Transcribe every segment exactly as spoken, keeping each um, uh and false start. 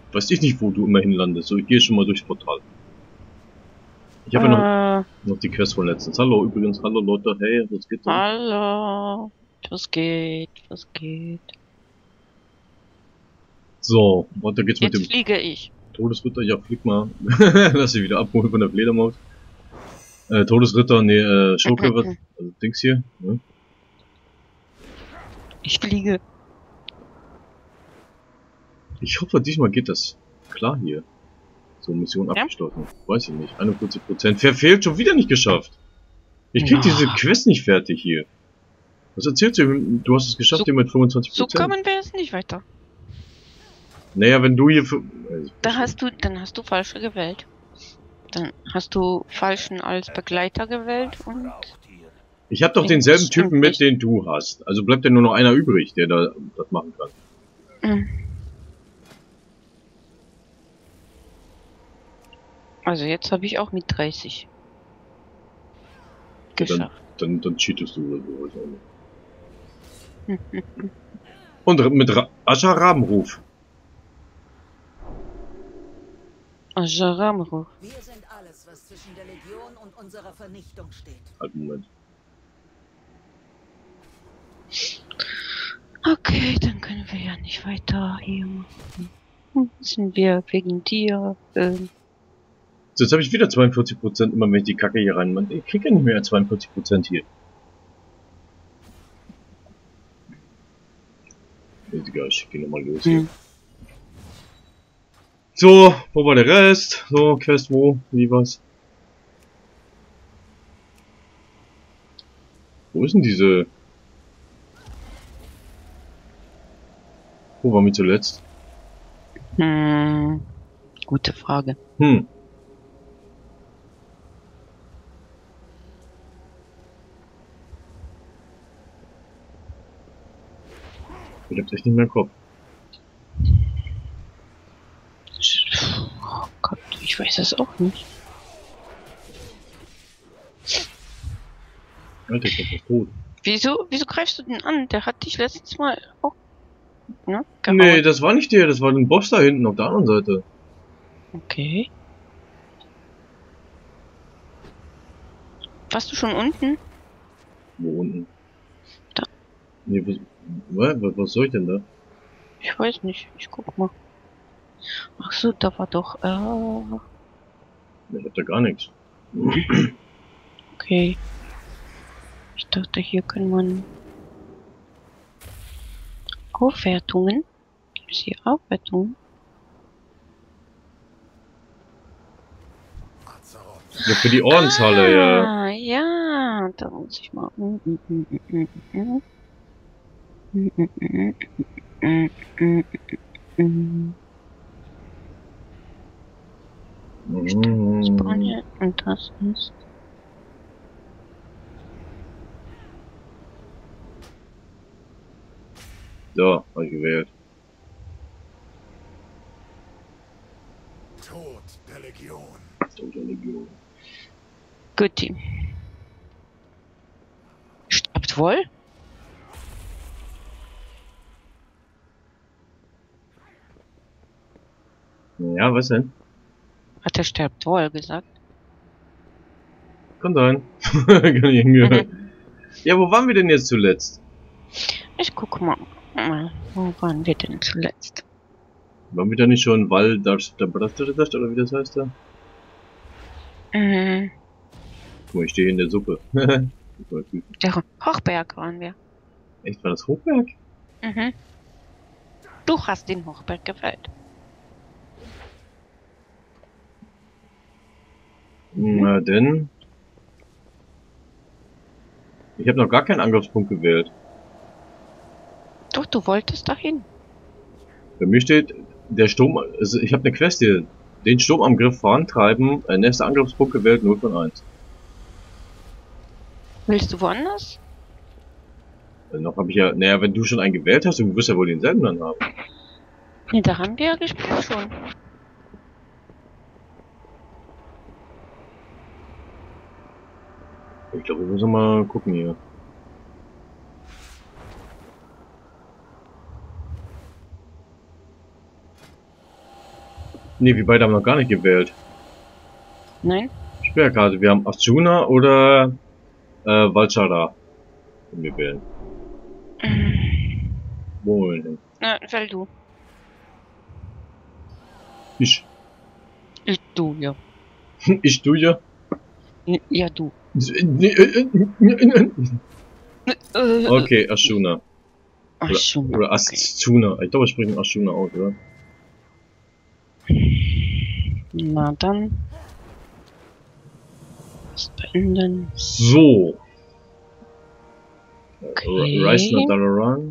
weiß ich nicht, wo du immer hinlandest. So, ich gehe schon mal durchs Portal. Ich habe Äh, ja noch, noch die Quest von letztens. Hallo, übrigens, hallo Leute, hey, was geht denn? hallo. Was geht? Was geht? So, weiter geht's mit Jetzt dem fliege ich. Todesritter. Ja, flieg mal. Lass sie wieder abholen von der Fledermaus. Äh, Todesritter, nee, äh, Schurke, was, also Dings hier, ne? Ich fliege. Ich hoffe, diesmal geht das klar hier. So, Mission Ja? abgeschlossen. Weiß ich nicht. einundvierzig Prozent. Verfehlt, schon wieder nicht geschafft. Ich krieg diese Na, Quest nicht fertig hier. Was erzählst du? Du hast es geschafft so, hier mit fünfundzwanzig so Prozent. kommen wir jetzt nicht weiter. Naja, wenn du hier für... Also, Da hast du, dann hast du falsche gewählt. Dann hast du falschen als Begleiter gewählt und ich habe doch nee, denselben stimmt Typen mit, nicht. den du hast. Also bleibt ja nur noch einer übrig, der da das machen kann. Hm. Also jetzt habe ich auch mit dreißig Ja, dann, geschafft. dann, dann cheatest du oder so. Weiß auch nicht. Und mit Ra Ascha Rabenruf. Ajaramro. Wir sind alles, was zwischen der Legion und unserer Vernichtung steht. Halt, Moment. Okay, dann können wir ja nicht weiter hier machen. Hm, sind wir wegen dir? Ähm, So, jetzt habe ich wieder zweiundvierzig Prozent, immer wenn ich die Kacke hier rein. Ich krieg ja nicht mehr zweiundvierzig Prozent hier. Ist egal, ich geh nochmal los hier. hm. So, wo war der Rest? So, Quest wo? Wie was? Wo ist denn diese... Wo waren wir zuletzt? Hm, gute Frage. Hm. Ich hab's echt nicht mehr im Kopf. Oh Gott, ich weiß es auch nicht. Alter, ich glaub, der ist tot. Wieso, wieso greifst du den an? Der hat dich letztes Mal auch, ne? Gehauen. Nee, das war nicht der, das war ein Boss da hinten auf der anderen Seite. Okay. Warst du schon unten? Wo unten? Da. Nee, was, was, was soll ich denn da? Ich weiß nicht. Ich guck mal. Ach so, da war doch, äh, Ich hab da gar nichts. okay. Ich dachte, hier kann man Aufwertungen. Gibt es hier Aufwertungen? Ja, für die Ordenshalle, ja. Ah, ja, da muss ich mal. Mm, mm, mm, mm, mm, mm, mm, mm, mm, mm, mm. Spanien und das ist. So, hab ich gewählt. Tod der Legion. Tod der Legion. Guti. Stirbt wohl? Ja, was denn? Hat er stirbt wohl gesagt? Kann sein. Kann ich hingehören. Ja, wo waren wir denn jetzt zuletzt? Ich guck mal. mal. Wo waren wir denn zuletzt? Waren wir da nicht schon Val das der Brasteridast oder wie das heißt da? Mhm. Guck mal, ich stehe in der Suppe. Der Hochberg waren wir. Echt, war das Hochberg? Mhm. Du hast den Hochberg gewählt. Na denn. Ich habe noch gar keinen Angriffspunkt gewählt. Doch, du wolltest dahin. Bei mir steht, der Sturm, also ich habe eine Quest hier. Den Sturmangriff vorantreiben, äh, nächster Angriffspunkt gewählt, null von eins. Willst du woanders? Also noch habe ich ja, naja, wenn du schon einen gewählt hast, du wirst ja wohl denselben dann haben. Nee, da haben wir ja gespielt schon. Ich glaube, wir müssen mal gucken hier. Ne, wir beide haben noch gar nicht gewählt. Nein? Sperrkarte. Wir haben Arjuna oder äh, Valchara. Können wir wählen. Wo wollen wir hin? Na, wähl du. Ich. Ich, du, ja. Ich tu ja. N- Ja, du. Okay, Arjuna. Ach, Oder, schon. oder Arjuna. Ich glaube, wir sprechen Arjuna aus, oder? Na dann. Das beenden. So. Okay. Rise not Dalaran.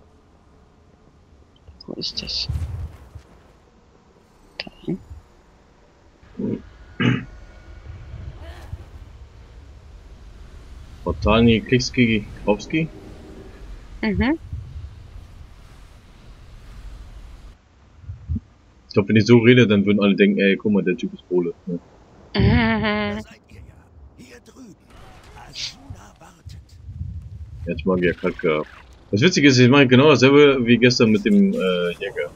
Wo ist das? Da. Botani, Klikski, Kowski. Mhm. Ich glaube, wenn ich so rede, dann würden alle denken, ey, guck mal, der Typ ist Pole. Ne? Mhm. Seid ihr ja. Hier drüben. Arjuna wartet. Jetzt mag ich ja kalt gehabt. Das Witzige ist, ich mache genau dasselbe wie gestern mit dem äh, Jäger.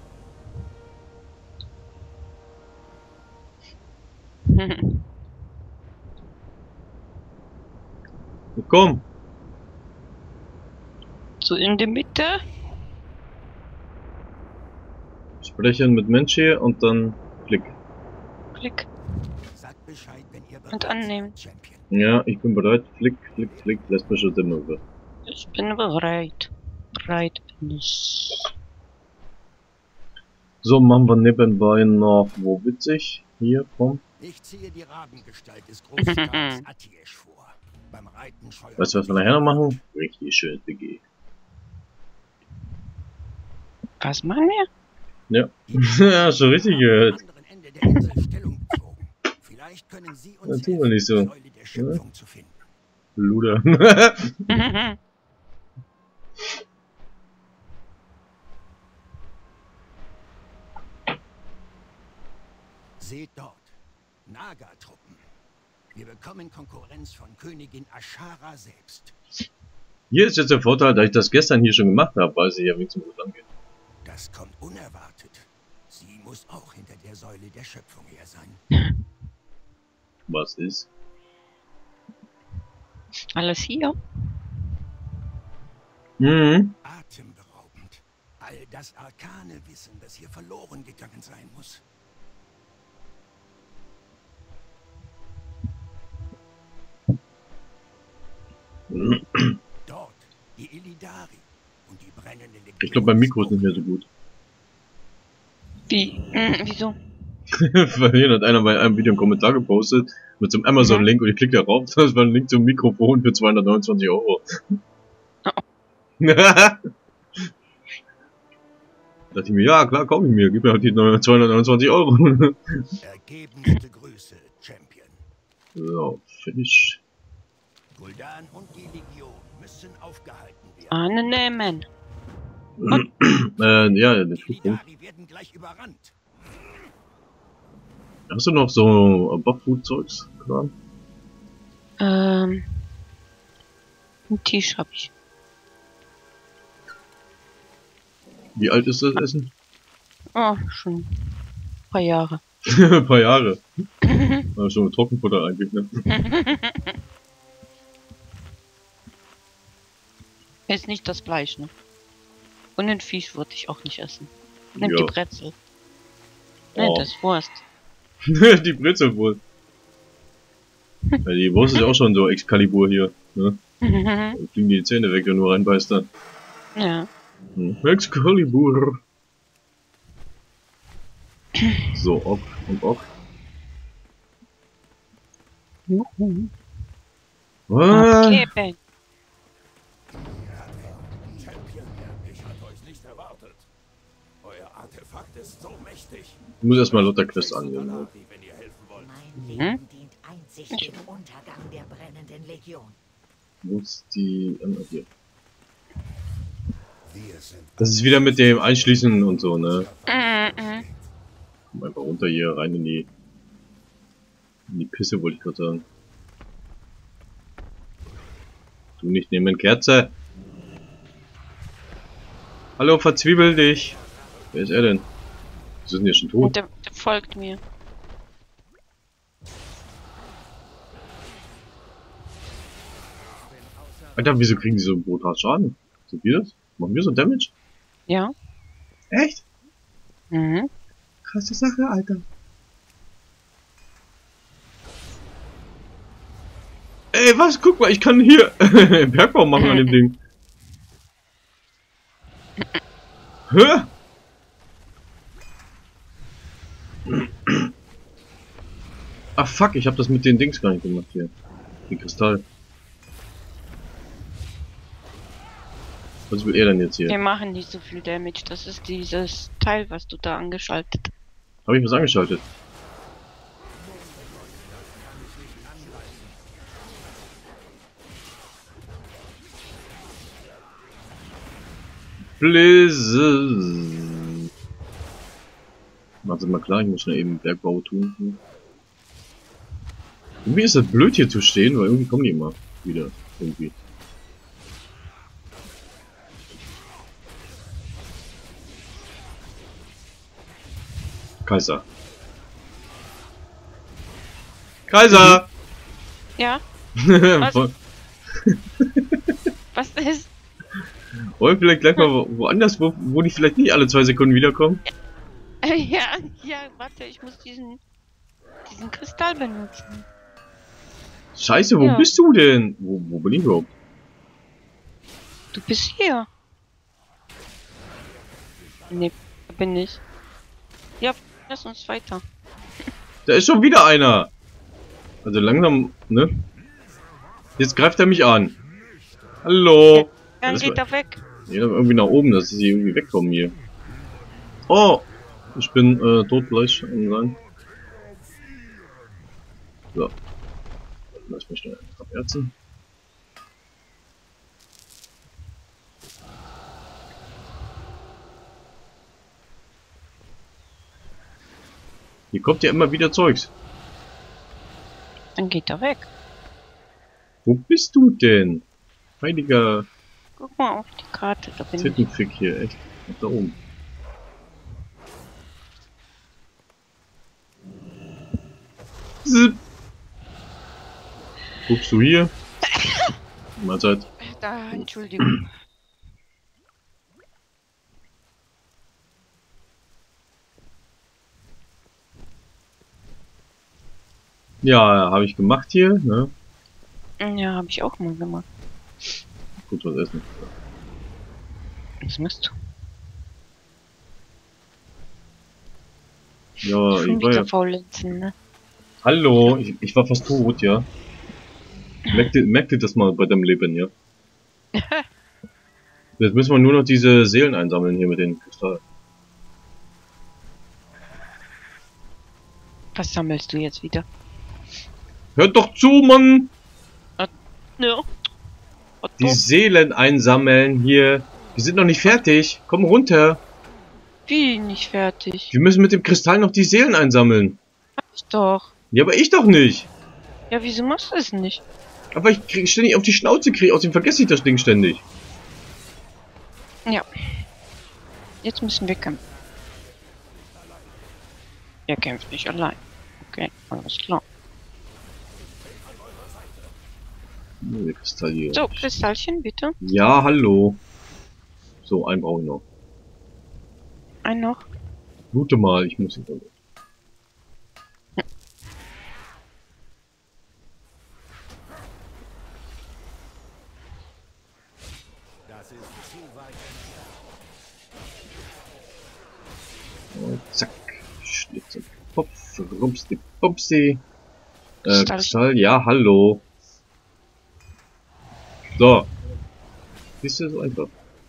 Komm! So in der Mitte. Sprechen mit Mensch hier und dann Klick. Klick. Sagt Bescheid, wenn ihr Und annehmen. seid, Champion. Ja, ich bin bereit. Flick, Flick, Flick. Lass mich schon immer über. Ich bin bereit. Bereit bin ich. So, machen wir nebenbei noch, wo witzig? Hier, komm. Ich ziehe die Rabengestalt des Großstars Atiesch vor. Beim Reiten scheuert Weißt du, was wir nachher noch machen? Richtig schön B G. Was machen wir? Ja. Ja, schon richtig gehört. am anderen Ende der Insel Stellung bezogen. Vielleicht können Sie uns Ja, tun wir helfen, nicht so. die Säule der Schöpfung zu finden. Luder. Seht dort. Naga-Truppen. Wir bekommen Konkurrenz von Königin Ashara selbst. Hier ist jetzt der Vorteil, da ich das gestern hier schon gemacht habe, weiß ich ja, wie es gut angeht. Das kommt unerwartet. Sie muss auch hinter der Säule der Schöpfung her sein. Was ist? Alles hier? Mhm. Atemberaubend. All das arkane Wissen, das hier verloren gegangen sein muss. Dort die Illidari und die brennende Legion. Ich glaube, mein Mikro ist nicht mehr so gut. Wie? Hm, wieso? Weil hier hat einer bei einem Video einen Kommentar gepostet mit so einem Amazon-Link und ich klicke darauf, das war ein Link zum Mikrofon für zweihundertneunundzwanzig Euro. Oh. Da dachte ich mir, ja klar, kauf ich mir, gib mir halt die zweihundertneunundzwanzig Euro. Ergebenste Grüße, Champion. So, Finish. Gul'dan und die Legion müssen aufgehalten werden. Annehmen. äh, ja, der Die Flugpunkt. Illidari werden gleich überrannt. Hast du noch so Buff-Food-Zeugs? Ähm. Ein Tisch hab ich. Wie alt ist das Essen? Oh, schon ein paar Jahre. Ein paar Jahre. Aber schon mit Trockenfutter eigentlich, ne? Ist nicht das Fleisch, ne? Und den Fisch würde ich auch nicht essen. Nimm Ja. die Brezel. Nein, Oh. das ist Wurst. Die Brezelwurst. Ja, die Wurst ist ja auch schon so Excalibur hier, ne? Da fliegen die Zähne weg, wenn du reinbeißt dann. Ja. Hm. Excalibur. So, ok und ok. Was? Okay, Ben. Champion, ich hatte euch nicht erwartet. Euer Artefakt ist so mächtig. Ich muss erstmal Lotta Quest annehmen. Ne? Wie wenn ihr helfen wollt. Mein Mhm. Leben dient einzig dem Untergang der brennenden Legion. Wo ist die. Ah, hier. Wir sind Das ist wieder mit dem Einschließen und so, ne? Mhm. Komm einfach runter hier, rein in die. In die Pisse, wollte ich gerade sagen. Du nicht nehmen, Kerze! Hallo, verzwiebel dich! Wer ist er denn? Die sind ja schon tot. Und der, der folgt mir. Alter, wieso kriegen die so brutal Schaden? Sind wir das? Machen wir so Damage? Ja. Echt? Mhm. Krasse Sache, Alter. Ey, was? Guck mal, ich kann hier Bergbau machen an dem Ding. Hä? Ach fuck, ich hab das mit den Dings gar nicht gemacht hier. Die Kristall. Was will er denn jetzt hier? Wir machen nicht so viel Damage. Das ist dieses Teil, was du da angeschaltet. Habe ich was angeschaltet? Blizzard. Warte mal klar, ich muss schnell eben Bergbau tun. Irgendwie ist das blöd hier zu stehen, weil irgendwie kommen die immer wieder. Irgendwie. Kaiser. Kaiser! Ja? Was? Was ist? Wollen wir vielleicht gleich mal wo- woanders, wo, wo die vielleicht nicht alle zwei Sekunden wiederkommen? Äh, ja, ja, warte, ich muss diesen, diesen Kristall benutzen. Scheiße, wo Ja. bist du denn? Wo, wo bin ich überhaupt? Du bist hier. Nee, da bin ich. Ja, lass uns weiter. Da ist schon wieder einer! Also langsam, ne? Jetzt greift er mich an. Hallo! Dann das geht war- er weg. Nee, dann irgendwie nach oben, dass sie irgendwie wegkommen hier. Oh! Ich bin äh, tot gleich am sein. So. Lass mich schnell abherzen. Hier kommt ja immer wieder Zeugs. Dann geht er weg. Wo bist du denn? Heiliger Guck mal auf die Karte, da bin ich. Tittenfick hier, echt. Nach da oben. Zip. Guckst du hier? Mahlzeit. Da, Entschuldigung. Ja, habe ich gemacht hier, ne? Ja, habe ich auch mal gemacht. Gut, was essen. Was machst du? Ja, Schon ich war wieder ja. faulenzen, ne? Hallo, ich, ich war fast tot, ja. Merkt ihr, merkt ihr das mal bei deinem Leben, ja? Jetzt müssen wir nur noch diese Seelen einsammeln hier mit den Kristallen. Was sammelst du jetzt wieder? Hört doch zu, Mann! Ja. Die Seelen einsammeln hier. Wir sind noch nicht fertig. Komm runter. Wie nicht fertig? Wir müssen mit dem Kristall noch die Seelen einsammeln. Hab ich doch. Ja, aber ich doch nicht. Ja, wieso machst du es nicht? Aber ich krieg ständig auf die Schnauze krieg, außerdem vergesse ich das Ding ständig. Ja. Jetzt müssen wir kämpfen. Er kämpft nicht allein. Okay, alles klar. Oh, der Kristall hier. So, Kristallchen, bitte. Ja, hallo. So, einen brauche ich noch. Ein noch. Blute mal, ich muss ihn. Das ist zu weit. Oh, zack. Schlitze. Popf, rupsti, popsi. Äh, Kristall. Kristall, ja, hallo. So. Siehst du, so einfach.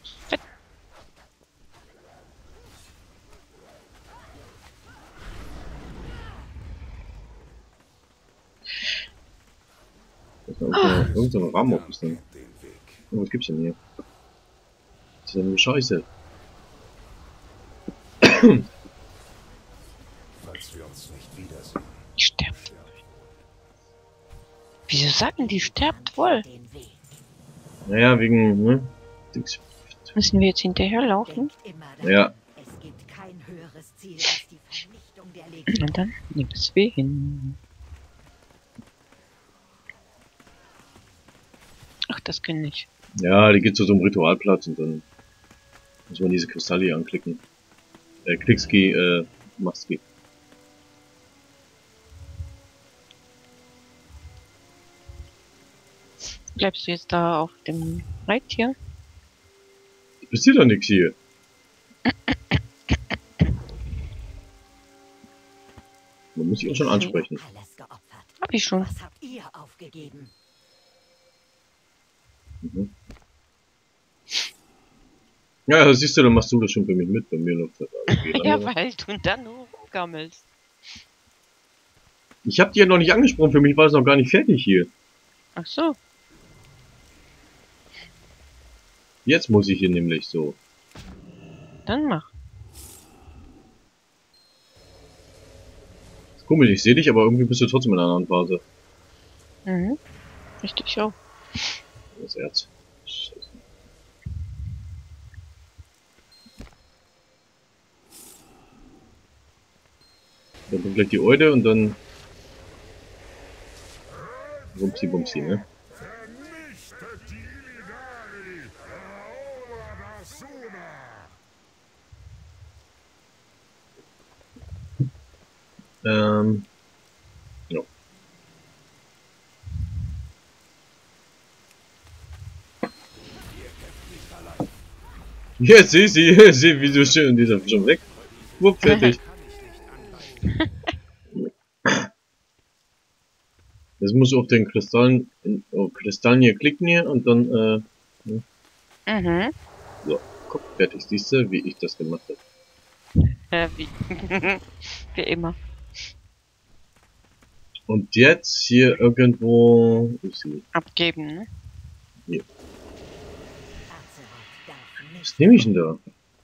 Das ist irgendein irgend so ein Rahmen auf das Ding. Oh, was gibt's denn hier? Das ist ja nur Scheiße. Falls wir uns nicht wiedersehen. Die stirbt. Wieso sagen die sterbt wohl? Naja, wegen, ne? Dings. Müssen wir jetzt hinterherlaufen? Denk immer daran, Ja. es gibt kein höheres Ziel als Und dann nimm's wir hin. Ach, das kenne ich. Ja, die geht zu so einem Ritualplatz und dann muss man diese Kristalle hier anklicken. Äh, Klickski, äh, Machski. Bleibst du jetzt da auf dem Reittier? Passiert doch nix hier. Man muss sich auch schon ansprechen. Alles geopfert. Hab ich schon. Was habt ihr aufgegeben? Mhm. Ja, siehst du, dann machst du das schon für mich mit. Bei mir läuft das alles. Ja, weil du dann nur rumgammelst. Ich hab die ja noch nicht angesprochen, für mich war es noch gar nicht fertig hier. Ach so. Jetzt muss ich hier nämlich so. Dann mach. Ist komisch, ich sehe dich, aber irgendwie bist du trotzdem in einer anderen Phase. Mhm. Richtig auch. Das Erz. Scheiße. Dann kommt gleich die Eude und dann... Bumsi Bumsi, ne? Vernichtet die Illidari! Erobert Asuna! Ähm... Ja. Jetzt sieh sie, sieh, wie du schön, dieser schon weg. Wupp, fertig. Jetzt musst du auf den Kristallen, auf Kristallen hier klicken hier und dann, äh, Mhm. so, guck, fertig, siehst du, wie ich das gemacht habe. Äh, wie? Wie immer. Und jetzt hier irgendwo, ich sehe, Abgeben, ne? Azeroth darf nicht. was nehme ich denn da?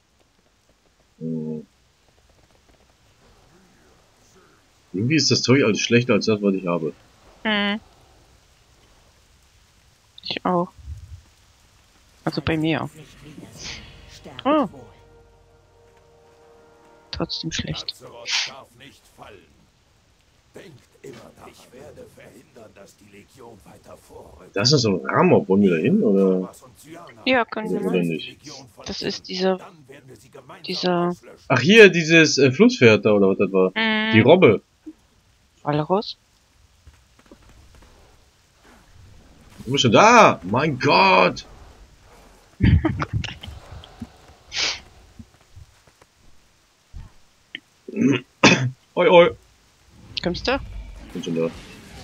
Hm. Irgendwie ist das Zeug alles schlechter als das, was ich habe. Mhm. Ich auch. Also bei mir auch. Nicht wiedersehen. Sterbt Oh. wohl. Trotzdem schlecht. Azeroth darf nicht fallen. Denkt immer daran. Ich werde verhindern, dass die Legion weiter vorrückt. Das ist so ein Rahmen, wollen wir da hin, oder? Barbas und Cyanar. Ja, können wir Oder mal. nicht? Das ist dieser, Dann werden wir sie gemeinsam dieser, auslöschen. Ach hier, dieses äh, Flusspferd da, oder was das war? mhm. Die Robbe. Walrus. Du bist schon da! Mein Gott! Oi, oi! Kommst du? Bin schon da.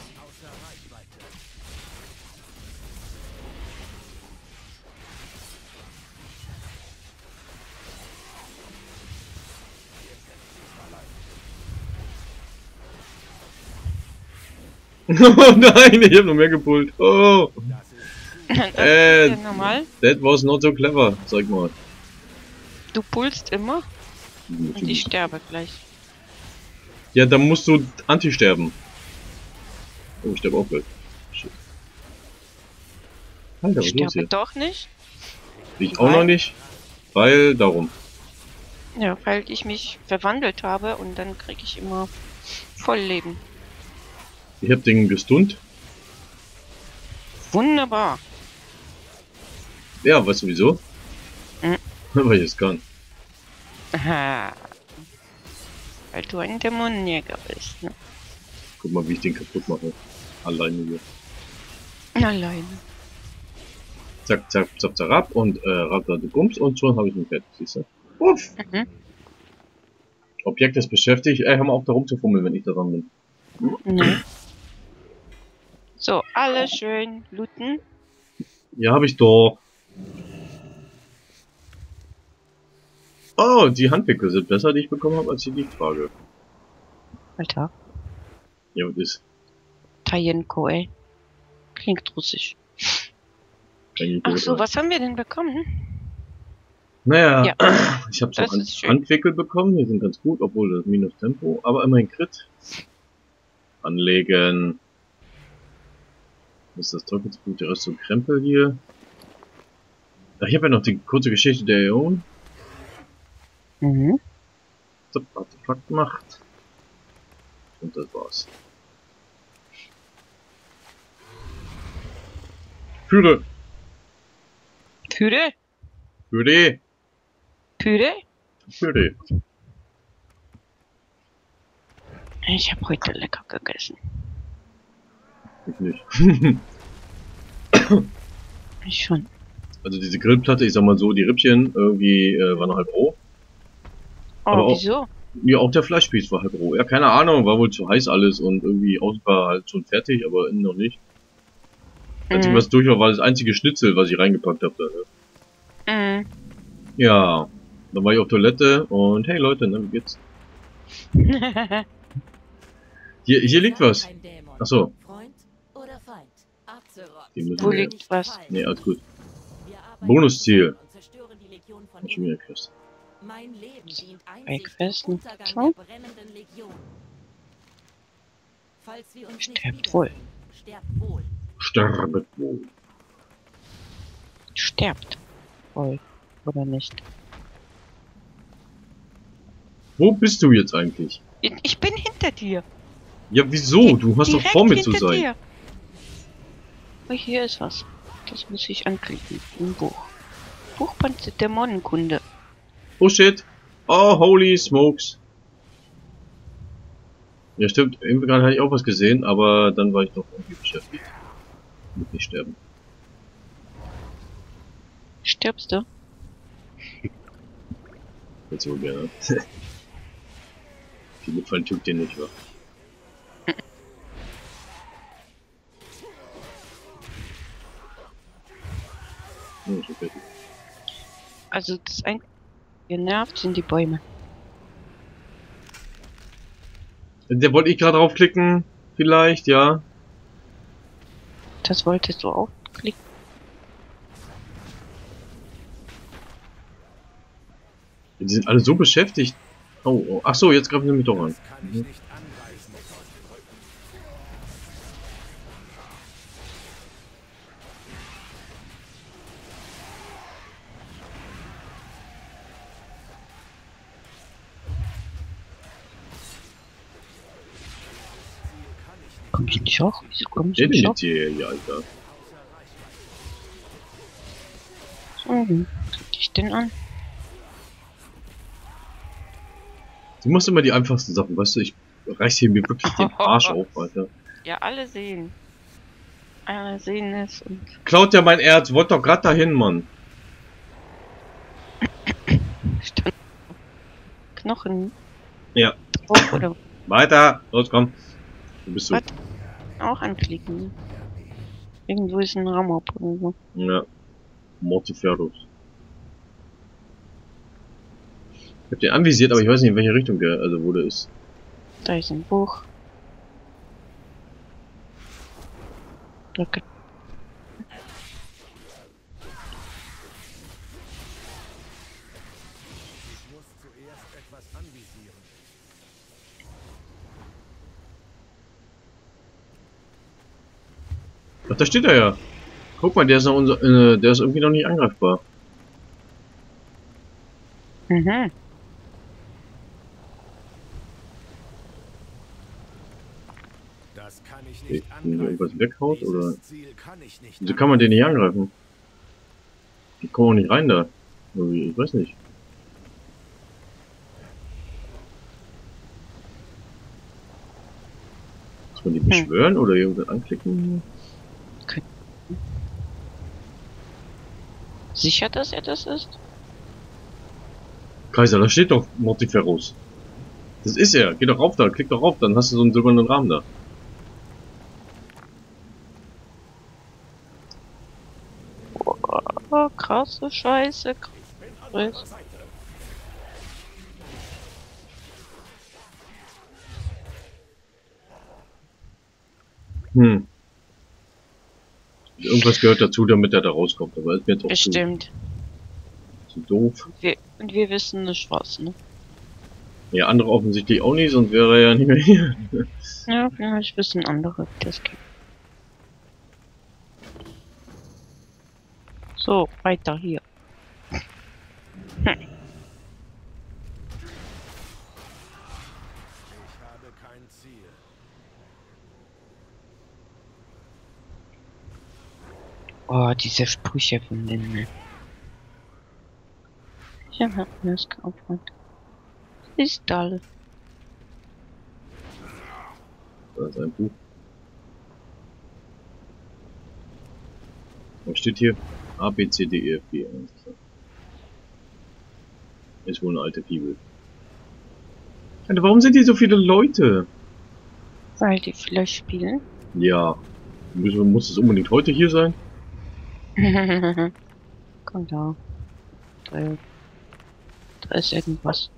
Oh nein, ich hab noch mehr gepult. Oh, Das Äh, ist ja normal. that was not so clever, sag mal. Du pulst immer und ich sterbe gleich. Ja, dann musst du Anti-sterben. Oh, ich sterbe auch gleich. Shit. Alter, was Ich ist los sterbe hier? doch nicht. Ich auch noch nicht. Weil, darum. Ja, weil ich mich verwandelt habe und dann kriege ich immer Vollleben. Ich hab den gestunt. Wunderbar. Ja, weißt du wieso? Mhm. Weil ich es kann. Aha. Weil du ein Dämonenjäger bist, ne? Guck mal, wie ich den kaputt mache. Alleine hier. Alleine. Zack, zack, zack, zack, ab und äh, Radar du Bums und schon habe ich ihn fertig, siehst du? Uff! Mhm. Objekt ist beschäftigt. Ey, hör mal auf da rumzufummeln, wenn ich da dran bin. Ne. So, alle schön looten. Ja, habe ich doch. Oh, die Handwickel sind besser, die ich bekommen habe, als die, die ich trage. Alter. Ja, was ist? Tajenko, ey. Klingt russisch. Kein Ach Idiot, so, oder? was haben wir denn bekommen? Naja, Ja. ich habe so Das Hand ist schön. Handwickel bekommen, die sind ganz gut, obwohl das Minus Tempo, aber immerhin Crit. Anlegen. Was ist das Teufelsblut? Der ist so ein Krempel hier. Ach, ich habe ja noch die kurze Geschichte der Äon. Mhm. Artefakt macht. Und das war's. Führe! Püre? Führe! Püre? Führe! Ich habe heute lecker gegessen. Ich nicht. Ich schon. Also diese Grillplatte, ich sag mal so, die Rippchen irgendwie äh, waren halb roh. Oh, Aber auch- wieso? Ja, auch der Fleischspieß war halb roh. Ja, keine Ahnung, war wohl zu heiß alles und irgendwie außen war halt schon fertig, aber innen noch nicht. Als ich Mhm. was durch war, war das einzige Schnitzel, was ich reingepackt habe. Da, ne? Mhm. Ja, dann war ich auf Toilette und hey Leute, ne, wie geht's? Hier, hier liegt was. Kein Dämon. Achso, Freund oder Feind? Azeroth. Die müssen Wo wir- liegt was? nee, alles gut. Wir arbeiten Bonusziel. zusammen und zerstören die Legion von Hab schon wieder gekriegt. Mein Leben dient Bei einzig Questen. dem Untergang So. der brennenden Legion. Falls wir uns Sterbt nicht wohl. wiedersehen, sterbt wohl. Sterbet wohl. Sterbt. Voll. Oder nicht? Wo bist du jetzt eigentlich? Ich, ich bin hinter dir. Ja, wieso? Du hast doch Direkt vor mir zu hinter sein. dir. Oh, hier ist was. Das muss ich anklicken. Ein Buch. Buchband der Dämonenkunde. Oh shit. Oh, holy smokes. Ja, stimmt. Irgendwie gerade hatte ich auch was gesehen, aber dann war ich doch irgendwie beschäftigt. Mit nicht sterben. Stirbst du? Jetzt wohl gerne. Viele Fallen tut dir nicht, wa? Oh, schon fertig. Also das ein genervt sind die Bäume. Der wollte ich gerade draufklicken. Vielleicht, ja. Das wolltest du auch klicken. Die sind alle so beschäftigt. Oh, oh. Ach so, jetzt greifen sie mich doch an. Das kann ich nicht angreifen. Komm ich nicht hoch? Wieso komm ich Der nicht denn hoch? jetzt hier, ja, Alter. Mhm. Krieg ich den an? Du machst immer die einfachsten Sachen, weißt du, ich reiß hier mir wirklich den Arsch auf, Alter. Ja, alle sehen. Alle sehen es und Klaut ja mein Erz, wollt doch grad dahin, Mann. stand Knochen Ja. drauf oder Weiter, los, komm. Wo bist du? Was? auch anklicken. Irgendwo ist ein Raum oder so. Ja. Mortiferus. Ich hab den anvisiert, aber ich weiß nicht, in welche Richtung der, also wo der ist. Da ist ein Buch. Okay. Ich muss zuerst etwas anvisieren. Ach, da steht er ja. Guck mal, der ist noch unser, äh, der ist irgendwie noch nicht angreifbar. Mhm. Das kann ich Okay, nicht wenn man angreifen. irgendwas weghaut, Dieses oder? Ziel kann ich nicht Wieso kann man den nicht angreifen? Die kommen auch nicht rein da. Irgendwie, ich weiß nicht. Muss man die beschwören oder irgendwas anklicken? Sicher, dass er das ist? Kaiser, da steht doch Mortiferus. Das ist er. Geh doch rauf da, klick doch rauf, dann hast du so einen silbernen Rahmen da. Oh, krasse Scheiße. Krass. Hm. Irgendwas gehört dazu, damit er da rauskommt, aber ist mir jetzt auch zu, Bestimmt. zu doof. Und wir, und wir wissen nicht was, ne? Ja, andere offensichtlich auch nicht, sonst wäre er ja nicht mehr hier. Ja, vielleicht wissen andere, wie das geht. So, weiter hier. Hm. kein Ziel. Oh, diese Sprüche von denen. Ich hab mir das geopfert. Ist toll. Da ist ein Buch. Was steht hier? A, B, C, D, E, F, G. Ist wohl eine alte Bibel. Alter, warum sind hier so viele Leute? Weil die vielleicht spielen. Ja. Muss, muss es unbedingt heute hier sein? Komm da. Da, da ist irgendwas.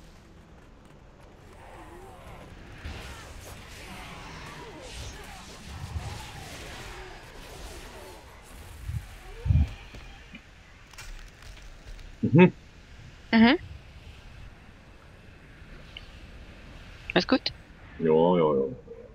Mhm. Mhm. Alles gut? Ja, ja, ja.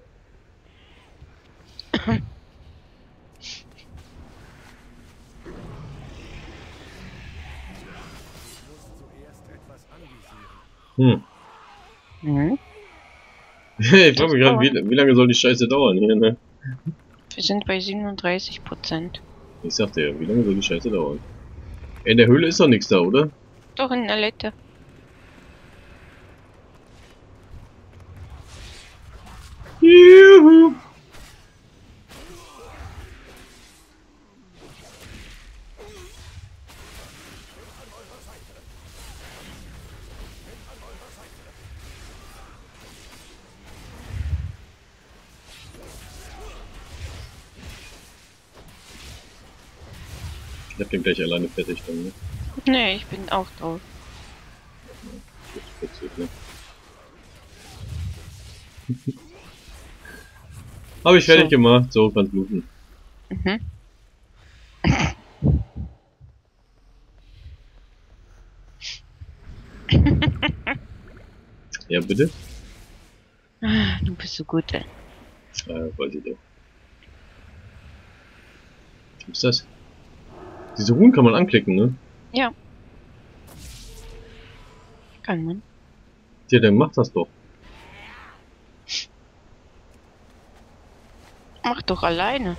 Zuerst etwas anvisieren. Hm. Mhm. Ich frage mich gerade, wie, wie lange soll die Scheiße dauern hier, ne? Wir sind bei siebenunddreißig Prozent. Ich sagte ja, wie lange soll die Scheiße dauern? In der Höhle ist doch nichts da, oder? Doch in der Lette. Juhu! Ich hab den gleich alleine fertig dann, ne? Nee, ich bin auch drauf. Das ist witzig, ne? Hab ich fertig So. gemacht, so kann's bluten. Mhm. Ja, bitte? Ah, du bist so gut, ey. Äh, weiß ich doch. Was ist das? Diese Ruhen kann man anklicken, ne? Ja. Kann man. Ja, dann macht das doch. Mach doch alleine.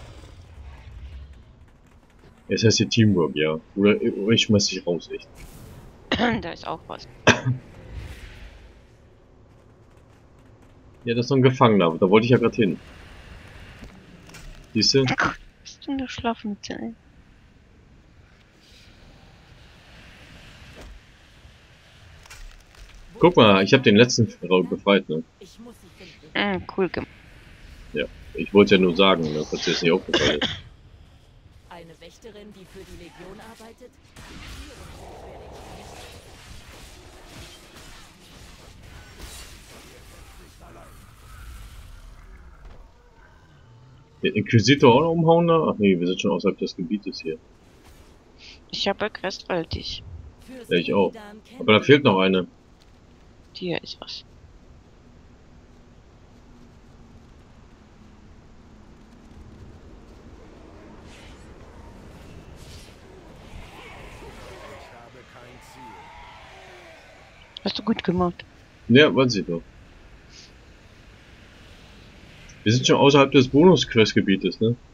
Es heißt hier Teamwork, ja. Oder, oder ich schmeiß dich raus, echt. Da ist auch was. Ja, das ist so ein Gefangener, da wollte ich ja gerade hin. Siehst du? Bist du eine Schlafmütze, ey? Guck mal, ich habe den letzten Raum befreit, ne? Ich muss sie finden. Mm, cool gemacht. Ja. Ich wollte ja nur sagen, ne? Falls dir das nicht aufgefallen ist. Eine Wächterin, die für die Legion arbeitet? Den Inquisitor auch noch umhauen da? Ach nee, wir sind schon außerhalb des Gebietes hier. Ich habe Crestwaltig. Für Ja, ich auch. Seedan kennt Aber da fehlt noch eine. Hier ist was. Ich habe kein Ziel. Hast du gut gemacht. Ja, weiß ich doch. Wir sind schon außerhalb des Bonus-Quest-Gebietes, ne?